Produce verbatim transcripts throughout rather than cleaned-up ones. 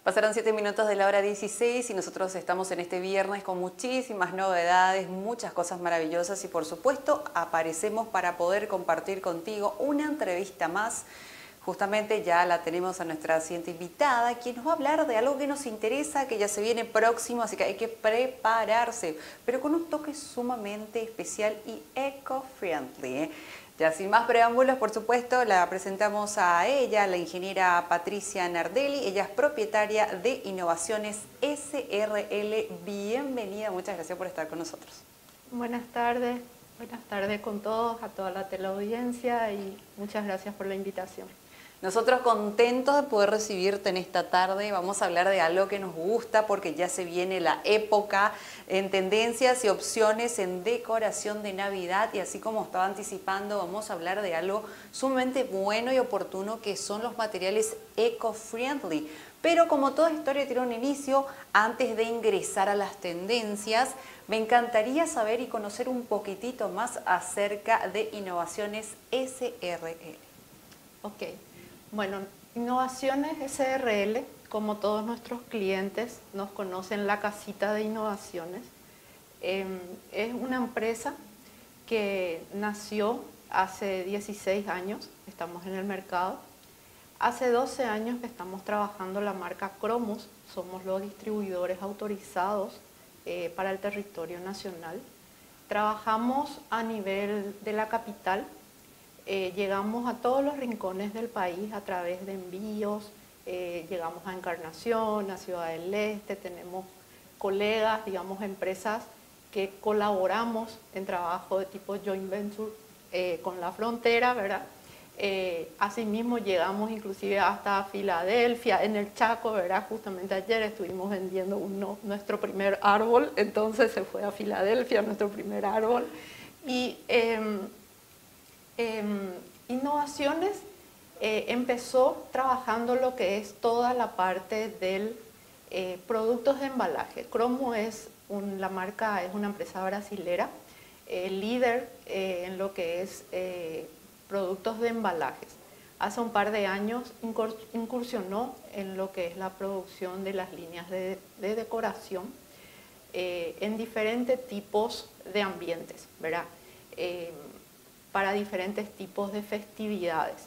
Pasaron siete minutos de la hora dieciséis y nosotros estamos en este viernes con muchísimas novedades, muchas cosas maravillosas y por supuesto aparecemos para poder compartir contigo una entrevista más. Justamente ya la tenemos a nuestra siguiente invitada, quien nos va a hablar de algo que nos interesa, que ya se viene próximo, así que hay que prepararse, pero con un toque sumamente especial y eco-friendly, ¿eh? Ya sin más preámbulos, por supuesto, la presentamos a ella, la ingeniera Patricia Nardelli. Ella es propietaria de Innovaciones S R L. Bienvenida, muchas gracias por estar con nosotros. Buenas tardes, buenas tardes con todos, a toda la teleaudiencia y muchas gracias por la invitación. Nosotros contentos de poder recibirte en esta tarde. Vamos a hablar de algo que nos gusta porque ya se viene la época en tendencias y opciones en decoración de Navidad. Y así como estaba anticipando, vamos a hablar de algo sumamente bueno y oportuno que son los materiales eco-friendly. Pero como toda historia tiene un inicio, antes de ingresar a las tendencias, me encantaría saber y conocer un poquitito más acerca de Innovaciones S R L. Ok. Bueno, Innovaciones S R L, como todos nuestros clientes nos conocen, la casita de innovaciones, eh, es una empresa que nació hace dieciséis años, estamos en el mercado. Hace doce años que estamos trabajando la marca Cromos, somos los distribuidores autorizados eh, para el territorio nacional. Trabajamos a nivel de la capital. Eh, llegamos a todos los rincones del país a través de envíos, eh, llegamos a Encarnación, a Ciudad del Este, tenemos colegas, digamos, empresas que colaboramos en trabajo de tipo joint venture eh, con la frontera, ¿verdad? Eh, asimismo llegamos inclusive hasta Filadelfia, en el Chaco, ¿verdad? Justamente ayer estuvimos vendiendo uno, nuestro primer árbol, entonces se fue a Filadelfia nuestro primer árbol. Y eh, Eh, Innovaciones eh, empezó trabajando lo que es toda la parte del eh, productos de embalaje. Cromo es un, la marca, es una empresa brasilera, eh, líder eh, en lo que es eh, productos de embalajes. Hace un par de años incursionó en lo que es la producción de las líneas de, de decoración eh, en diferentes tipos de ambientes, ¿verdad? Eh, para diferentes tipos de festividades.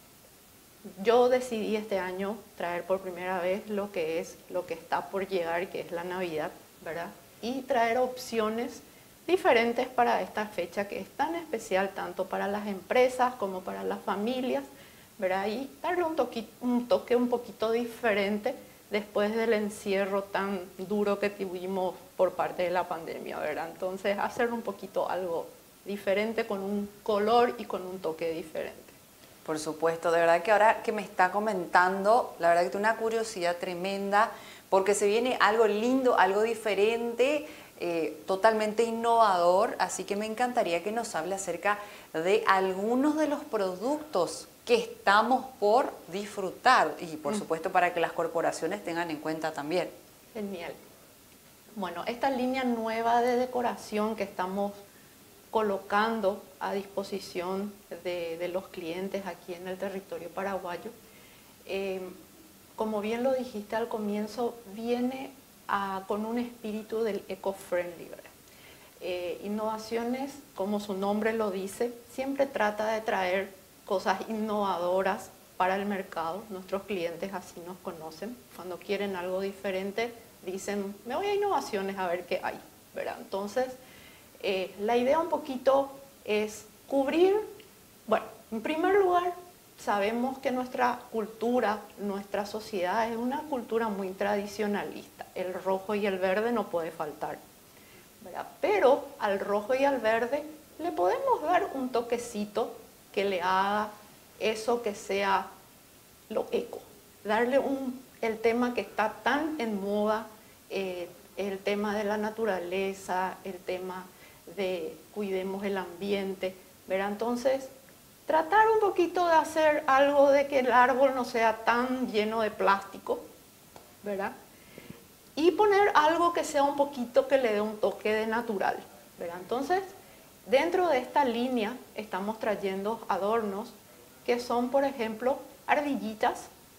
Yo decidí este año traer por primera vez lo que es lo que está por llegar, que es la Navidad, ¿verdad? Y traer opciones diferentes para esta fecha que es tan especial tanto para las empresas como para las familias, ¿verdad? Y darle un, toque, un toque un poquito diferente después del encierro tan duro que tuvimos por parte de la pandemia, ¿verdad? Entonces, hacer un poquito algo diferente, con un color y con un toque diferente. Por supuesto, de verdad que ahora que me está comentando, la verdad que tengo una curiosidad tremenda, porque se viene algo lindo, algo diferente, eh, totalmente innovador, así que me encantaría que nos hable acerca de algunos de los productos que estamos por disfrutar y por mm. supuesto para que las corporaciones tengan en cuenta también. Genial. Bueno, esta línea nueva de decoración que estamos colocando a disposición de, de los clientes aquí en el territorio paraguayo. Eh, como bien lo dijiste al comienzo, viene a, con un espíritu del eco-friendly. Eh, innovaciones, como su nombre lo dice, siempre trata de traer cosas innovadoras para el mercado. Nuestros clientes así nos conocen. Cuando quieren algo diferente, dicen, me voy a Innovaciones a ver qué hay, ¿verdad? Entonces, Eh, la idea un poquito es cubrir, bueno, en primer lugar, sabemos que nuestra cultura, nuestra sociedad es una cultura muy tradicionalista. El rojo y el verde no puede faltar, ¿verdad? Pero al rojo y al verde le podemos dar un toquecito que le haga eso que sea lo eco. Darle un, el tema que está tan en moda, eh, el tema de la naturaleza, el tema de cuidemos el ambiente, ¿verdad? Entonces, tratar un poquito de hacer algo de que el árbol no sea tan lleno de plástico, ¿verdad? Y poner algo que sea un poquito que le dé un toque de natural, ¿verdad? Entonces, dentro de esta línea estamos trayendo adornos que son, por ejemplo, ardillitas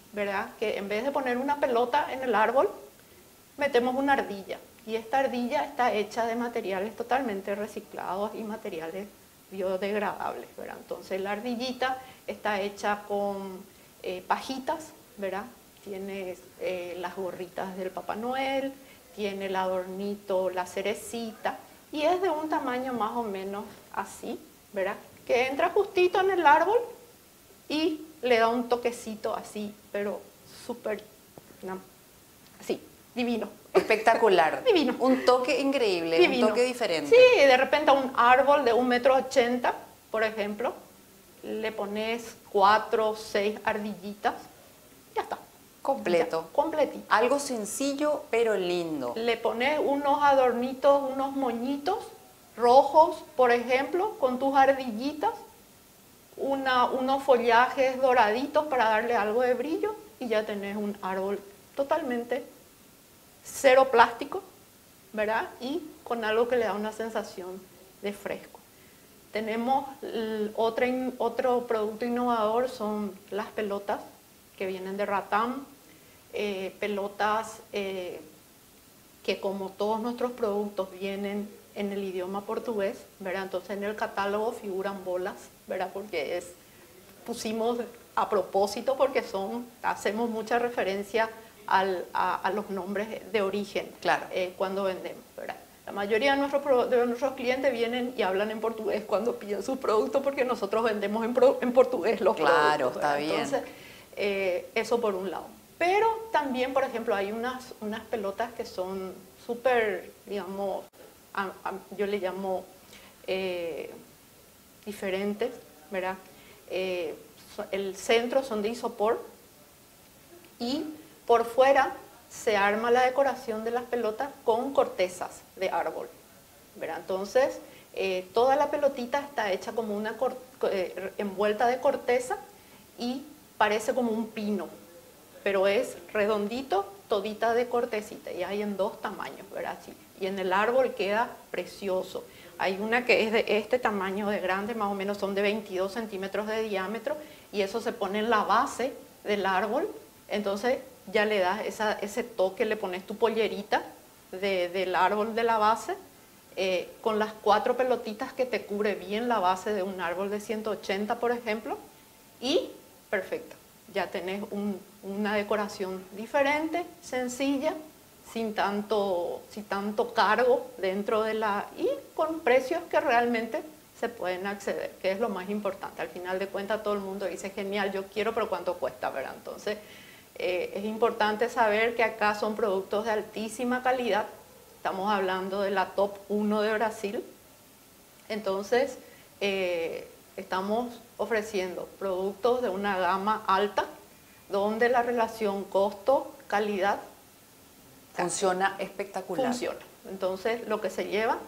¿verdad? Que en vez de poner una pelota en el árbol, metemos una ardilla. Y esta ardilla está hecha de materiales totalmente reciclados y materiales biodegradables, ¿verdad? Entonces la ardillita está hecha con eh, pajitas, ¿verdad? Tiene eh, las gorritas del Papá Noel, tiene el adornito, la cerecita, y es de un tamaño más o menos así, ¿verdad? Que entra justito en el árbol y le da un toquecito así, pero súper, no, así, divino. Espectacular. Divino. Un toque increíble, Divino. un toque diferente. Sí, de repente a un árbol de un metro ochenta, por ejemplo, le pones cuatro o seis ardillitas, ya está. Completo. Ya, completito. Algo sencillo, pero lindo. Le pones unos adornitos, unos moñitos rojos, por ejemplo, con tus ardillitas, una, unos follajes doraditos para darle algo de brillo y ya tenés un árbol totalmente cero plástico, ¿verdad? Y con algo que le da una sensación de fresco. Tenemos otro, otro producto innovador, son las pelotas que vienen de Ratam, eh, pelotas eh, que como todos nuestros productos vienen en el idioma portugués, ¿verdad? Entonces en el catálogo figuran bolas, ¿verdad? Porque es, pusimos a propósito porque son, hacemos mucha referencia al, a, a los nombres de origen, claro. eh, cuando vendemos, ¿verdad? La mayoría de nuestros, de nuestros clientes vienen y hablan en portugués cuando piden sus productos porque nosotros vendemos en, pro, en portugués los claro, productos. Claro, está ¿verdad? bien. Entonces, eh, eso por un lado. Pero también, por ejemplo, hay unas, unas pelotas que son súper, digamos, a, a, yo le llamo eh, diferentes, ¿verdad? Eh, el centro son de isopor y por fuera se arma la decoración de las pelotas con cortezas de árbol, ¿verdad? Entonces, eh, toda la pelotita está hecha como una eh, envuelta de corteza y parece como un pino, pero es redondito, todita de cortecita, y hay en dos tamaños, ¿verdad? Sí. Y en el árbol queda precioso. Hay una que es de este tamaño de grande, más o menos son de veintidós centímetros de diámetro, y eso se pone en la base del árbol, entonces ya le das esa, ese toque, le pones tu pollerita de, del árbol de la base, eh, con las cuatro pelotitas que te cubre bien la base de un árbol de ciento ochenta, por ejemplo, y perfecto. Ya tenés un, una decoración diferente, sencilla, sin tanto, sin tanto cargo dentro de la... y con precios que realmente se pueden acceder, que es lo más importante. Al final de cuentas todo el mundo dice, genial, yo quiero, pero ¿cuánto cuesta? ¿Verdad? Entonces, eh, es importante saber que acá son productos de altísima calidad. Estamos hablando de la top uno de Brasil. Entonces, eh, estamos ofreciendo productos de una gama alta, donde la relación costo-calidad funciona espectacular. Funciona. Entonces, lo que se lleva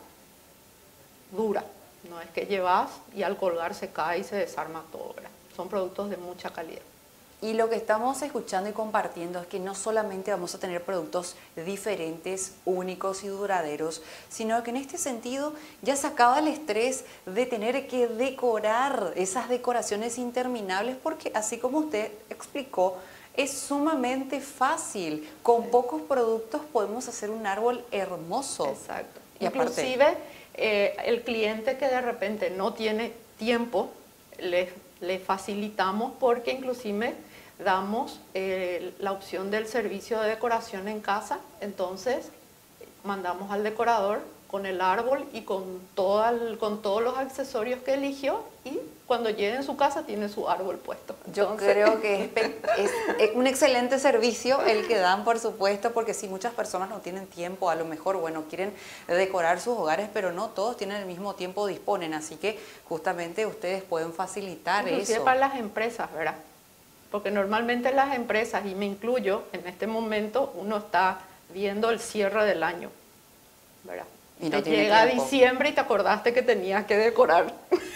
dura. No es que llevas y al colgar se cae y se desarma todo, ¿verdad? Son productos de mucha calidad. Y lo que estamos escuchando y compartiendo es que no solamente vamos a tener productos diferentes, únicos y duraderos, sino que en este sentido ya se acaba el estrés de tener que decorar esas decoraciones interminables, porque así como usted explicó, es sumamente fácil. Con pocos productos podemos hacer un árbol hermoso. Exacto. Y inclusive aparte, eh, el cliente que de repente no tiene tiempo, le, le facilitamos porque inclusive damos eh, la opción del servicio de decoración en casa. Entonces mandamos al decorador con el árbol y con, todo el, con todos los accesorios que eligió, y cuando llegue en su casa tiene su árbol puesto. Yo Entonces, creo que es, es un excelente servicio el que dan, por supuesto, porque si muchas personas no tienen tiempo, a lo mejor, bueno, quieren decorar sus hogares, pero no todos tienen el mismo tiempo, disponen, así que justamente ustedes pueden facilitar inclusive eso. para las empresas, ¿verdad? Porque normalmente las empresas, y me incluyo, en este momento uno está viendo el cierre del año, ¿verdad? Y no te tiene llega tiempo. diciembre y te acordaste que tenías que decorar.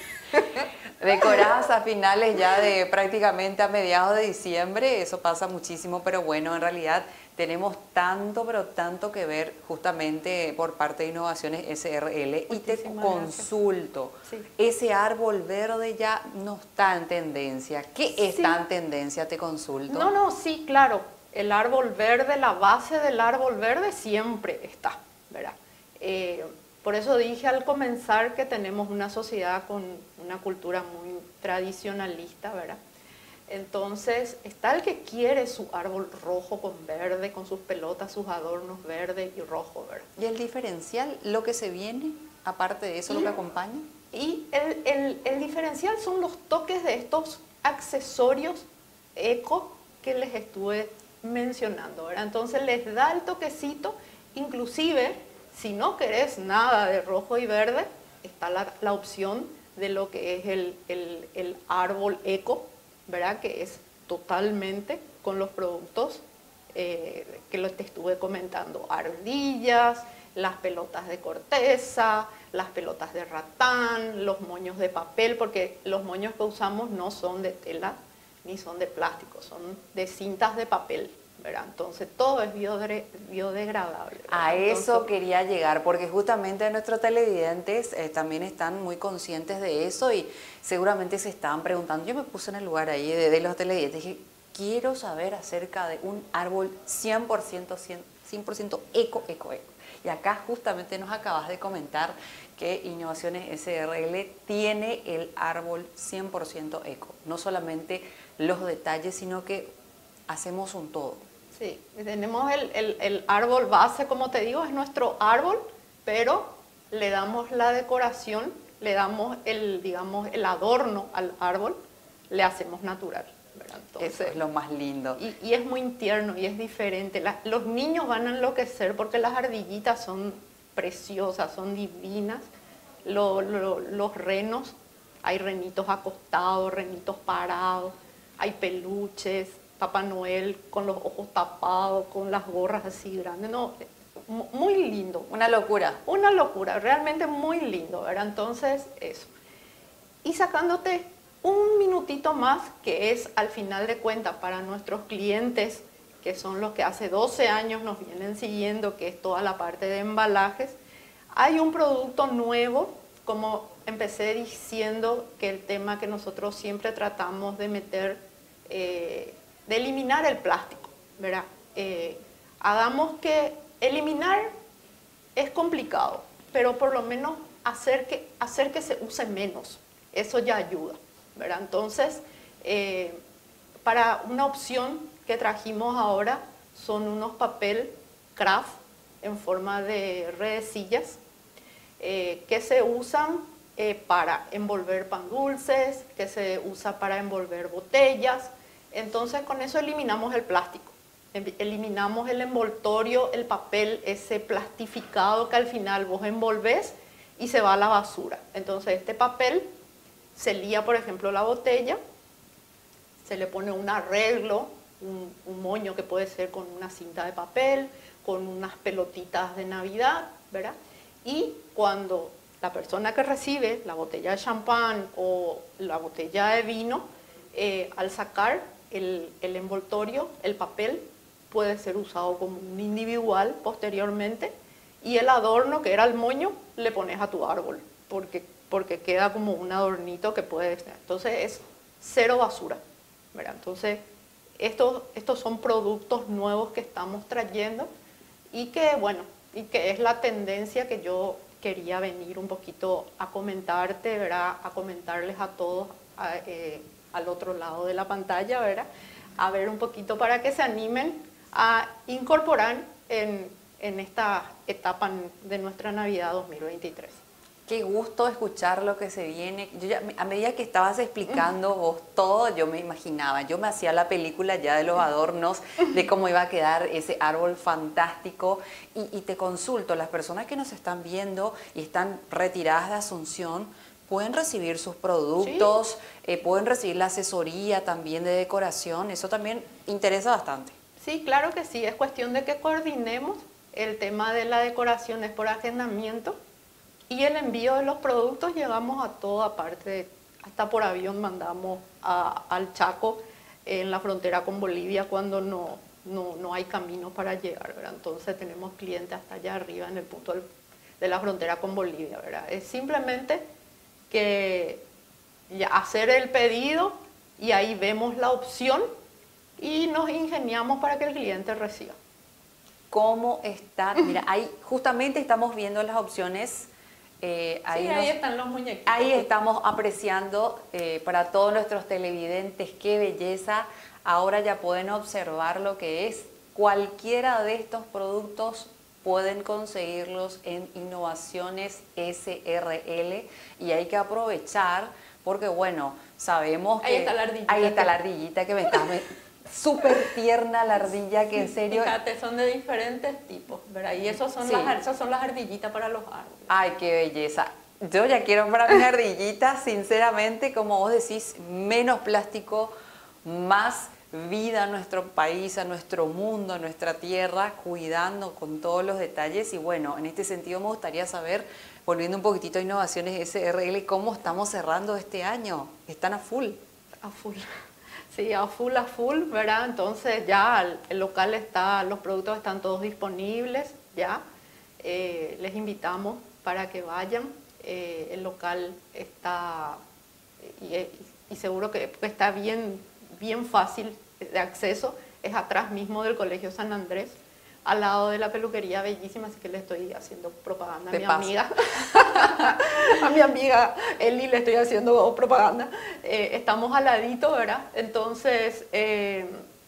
Decoradas a finales ya de prácticamente a mediados de diciembre, eso pasa muchísimo, pero bueno, en realidad tenemos tanto, pero tanto que ver justamente por parte de Innovaciones S R L. Y te Muchísimas consulto, Sí. ese árbol verde ya no está en tendencia. ¿Qué Sí. está en tendencia? Te consulto. No, no, sí, claro. El árbol verde, la base del árbol verde siempre está, ¿verdad? Eh, por eso dije al comenzar que tenemos una sociedad con una cultura muy tradicionalista, ¿verdad? Entonces, está el que quiere su árbol rojo con verde, con sus pelotas, sus adornos verde y rojo, ¿verdad? ¿Y el diferencial, lo que se viene, aparte de eso, lo que acompaña? Y el, el, el diferencial son los toques de estos accesorios eco que les estuve mencionando, ¿verdad? Entonces les da el toquecito, inclusive si no querés nada de rojo y verde, está la, la opción de lo que es el, el, el árbol eco, ¿verdad? Que es totalmente con los productos eh, que lo te estuve comentando, ardillas, las pelotas de corteza, las pelotas de ratán, los moños de papel, porque los moños que usamos no son de tela ni son de plástico, son de cintas de papel, ¿verdad? Entonces todo es biodre- biodegradable, ¿verdad? A eso Entonces, quería llegar, porque justamente nuestros televidentes eh, también están muy conscientes de eso y seguramente se estaban preguntando. Yo me puse en el lugar ahí de, de los televidentes y dije, quiero saber acerca de un árbol cien por ciento, cien por ciento eco, eco, eco. Y acá justamente nos acabas de comentar que Innovaciones S R L tiene el árbol cien por ciento eco. No solamente los detalles, sino que hacemos un todo. sí, tenemos el, el, el árbol base, como te digo, es nuestro árbol, pero le damos la decoración, le damos el, digamos, el adorno al árbol, le hacemos natural, ¿verdad? Entonces, Eso es lo más lindo. Y, y es muy tierno y es diferente. La, los niños van a enloquecer porque las ardillitas son preciosas, son divinas. Lo, lo, los renos, hay renitos acostados, renitos parados, hay peluches, Papá Noel con los ojos tapados, con las gorras así grandes. No, muy lindo. Una locura. Una locura, realmente muy lindo, ¿verdad? Entonces, eso. Y sacándote un minutito más, que es al final de cuentas para nuestros clientes, que son los que hace doce años nos vienen siguiendo, que es toda la parte de embalajes, hay un producto nuevo, como empecé diciendo, que el tema que nosotros siempre tratamos de meter, eh, de eliminar el plástico, ¿verdad? Eh, hagamos que eliminar es complicado, pero por lo menos hacer que, hacer que se use menos, eso ya ayuda, ¿verdad? Entonces, eh, para una opción que trajimos ahora son unos papel craft en forma de redecillas eh, que se usan eh, para envolver pan dulces, que se usa para envolver botellas. Entonces, con eso eliminamos el plástico, eliminamos el envoltorio, el papel, ese plastificado que al final vos envolvés y se va a la basura. Entonces, este papel se lía, por ejemplo, la botella, se le pone un arreglo, un, un moño que puede ser con una cinta de papel, con unas pelotitas de Navidad, ¿verdad? Y cuando la persona que recibe la botella de champán o la botella de vino, eh, al sacar el, el envoltorio, el papel, puede ser usado como un individual posteriormente, y el adorno, que era el moño, le pones a tu árbol, porque, porque queda como un adornito que puede estar. Entonces es cero basura, ¿verdad? Entonces estos, estos son productos nuevos que estamos trayendo y que, bueno, y que es la tendencia que yo quería venir un poquito a comentarte, ¿verdad? A comentarles a todos a, eh, al otro lado de la pantalla, ¿verdad? A ver un poquito para que se animen a incorporar en, en esta etapa de nuestra Navidad dos mil veintitrés. Qué gusto escuchar lo que se viene. Yo ya, a medida que estabas explicando vos todo, yo me imaginaba, yo me hacía la película ya de los adornos, de cómo iba a quedar ese árbol fantástico. Y, y te consulto, las personas que nos están viendo y están retiradas de Asunción, pueden recibir sus productos, sí. eh, pueden recibir la asesoría también de decoración, eso también interesa bastante. Sí, claro que sí, es cuestión de que coordinemos. El tema de la decoración es por agendamiento. Y el envío de los productos llevamos a toda parte, hasta por avión mandamos a, al Chaco, en la frontera con Bolivia, cuando no, no, no hay camino para llegar, ¿verdad? Entonces tenemos clientes hasta allá arriba en el punto del, de la frontera con Bolivia, ¿verdad? Es simplemente que ya hacer el pedido y ahí vemos la opción y nos ingeniamos para que el cliente reciba. ¿Cómo está? Mira, ahí justamente estamos viendo las opciones. Eh, ahí, sí, nos, ahí están los muñequitos. Ahí estamos apreciando eh, para todos nuestros televidentes, qué belleza. Ahora ya pueden observar lo que es. Cualquiera de estos productos pueden conseguirlos en Innovaciones S R L y hay que aprovechar porque, bueno, sabemos que... Ahí está la ardillita. Ahí está la ardillita que me está... Súper tierna la ardilla, que en serio... Fíjate, son de diferentes tipos, ¿verdad? Y esos son, sí. las, esas son las ardillitas para los árboles. Ay, qué belleza. Yo ya quiero para mis ardillitas, sinceramente, como vos decís, menos plástico, más vida a nuestro país, a nuestro mundo, a nuestra tierra, cuidando con todos los detalles. Y bueno, en este sentido me gustaría saber, volviendo un poquitito a Innovaciones S R L, cómo estamos cerrando este año. ¿Están a full? A full. Sí, a full, a full, ¿verdad? Entonces ya el, el local está, los productos están todos disponibles, ya. Eh, les invitamos para que vayan. Eh, el local está, y, y seguro que está bien, bien fácil de acceso, es atrás mismo del Colegio San Andrés, al lado de la peluquería bellísima, así que le estoy haciendo propaganda a de mi paso. amiga. A mi amiga Eli le estoy haciendo propaganda. Eh, estamos al ladito, ¿verdad? Entonces, eh,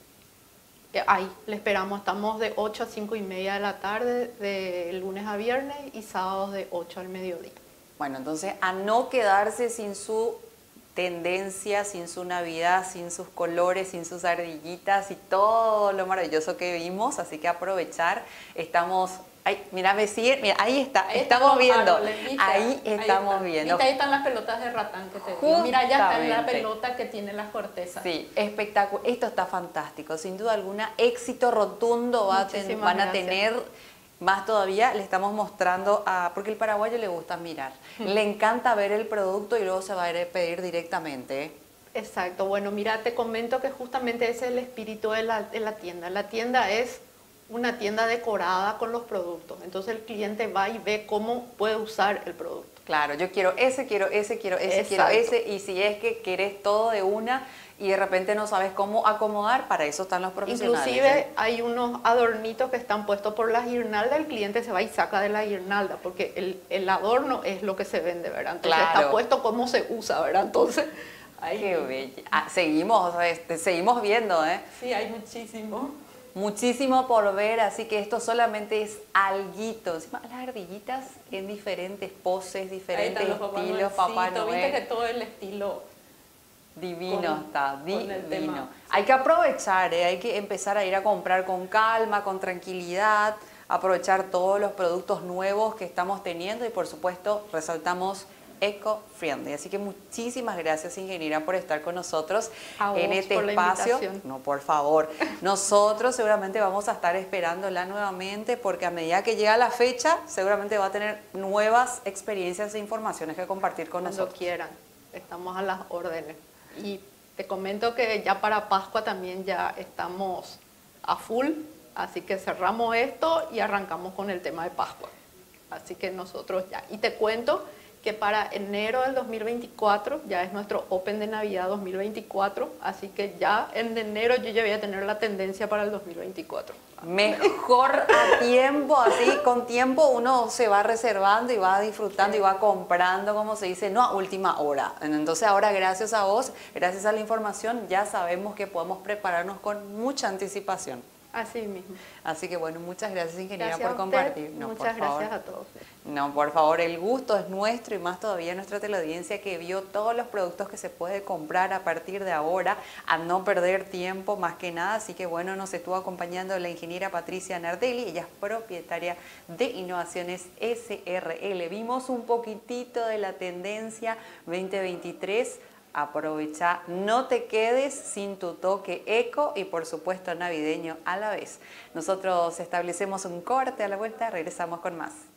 ahí le esperamos. Estamos de ocho a cinco y media de la tarde, de lunes a viernes, y sábados de ocho al mediodía. Bueno, entonces a no quedarse sin su tendencia, sin su Navidad, sin sus colores, sin sus ardillitas y todo lo maravilloso que vimos, así que aprovechar. Estamos, ay, mira, me sigue, mira, ahí está, ahí estamos viendo, árboles, ¿viste? ahí estamos ahí viendo. ¿Viste? Ahí están las pelotas de ratán que te digo. Mira, ya está la Justamente. pelota que tiene las cortezas. Sí, espectacular, esto está fantástico, sin duda alguna, éxito rotundo va a ten, van a gracias. tener. Más todavía le estamos mostrando a... Porque el paraguayo le gusta mirar. Le encanta ver el producto y luego se va a ir a pedir directamente. Exacto. Bueno, mira, te comento que justamente ese es el espíritu de la, de la tienda. La tienda es una tienda decorada con los productos. Entonces el cliente va y ve cómo puede usar el producto. Claro, yo quiero ese, quiero ese, quiero ese, Exacto. quiero ese. Y si es que querés todo de una y de repente no sabes cómo acomodar, para eso están los profesionales. Inclusive ¿eh? hay unos adornitos que están puestos por las guirnaldas, el cliente se va y saca de la guirnalda, porque el, el adorno es lo que se vende, ¿verdad? Entonces Claro. está puesto cómo se usa, ¿verdad? Entonces, ahí... Qué bella. Ah, seguimos, este, seguimos viendo, ¿eh? Sí, hay muchísimo. Muchísimo por ver, así que esto solamente es alguito. Encima, las ardillitas en diferentes poses, diferentes Ahí están los estilos, Papá Noel. Viste que todo el estilo... Divino con, está, con el divino. tema. Hay que aprovechar, ¿eh? Hay que empezar a ir a comprar con calma, con tranquilidad, aprovechar todos los productos nuevos que estamos teniendo y por supuesto resaltamos eco-friendly. Así que muchísimas gracias, ingeniera, por estar con nosotros A en vos este por la espacio. invitación. No, por favor. Nosotros seguramente vamos a estar esperándola nuevamente porque a medida que llega la fecha seguramente va a tener nuevas experiencias e informaciones que compartir con Cuando nosotros. quieran, estamos a las órdenes. Y te comento que ya para Pascua también ya estamos a full, así que cerramos esto y arrancamos con el tema de Pascua. Así que nosotros ya. Y te cuento que para enero del dos mil veinticuatro ya es nuestro Open de Navidad dos mil veinticuatro, así que ya en enero yo ya voy a tener la tendencia para el dos mil veinticuatro. Mejor a tiempo, así con tiempo uno se va reservando y va disfrutando Sí. y va comprando, como se dice, no a última hora. Entonces ahora gracias a vos, gracias a la información, ya sabemos que podemos prepararnos con mucha anticipación. Así mismo. Así que bueno, muchas gracias, ingeniera, Gracias por a usted. compartir. No, Muchas por favor. gracias a todos. No, por favor, el gusto es nuestro y más todavía nuestra teleaudiencia que vio todos los productos que se puede comprar a partir de ahora, a no perder tiempo más que nada. Así que bueno, nos estuvo acompañando la ingeniera Patricia Nardelli, ella es propietaria de Innovaciones S R L. Vimos un poquitito de la tendencia veinte veintitrés. Aprovecha, no te quedes sin tu toque eco y por supuesto navideño a la vez. Nosotros establecemos un corte, a la vuelta regresamos con más.